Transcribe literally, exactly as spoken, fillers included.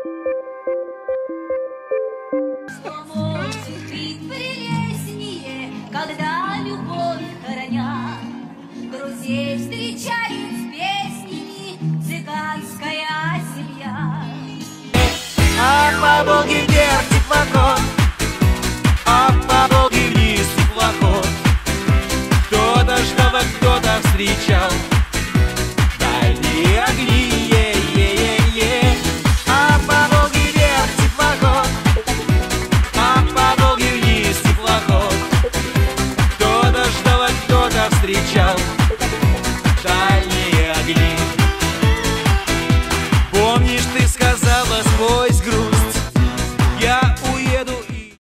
Что может быть прелестнее, когда любовь храня, друзей встречает с песнями цыганская семья. А по Волге вверх теплоход, а по Волге вниз теплоход. Кто-то ждал, а кто-то встречал дальние огни, е-е-е-е. А по Волге вверх теплоход, а по Волге вниз теплоход. Кто-то ждал, а кто-то встречал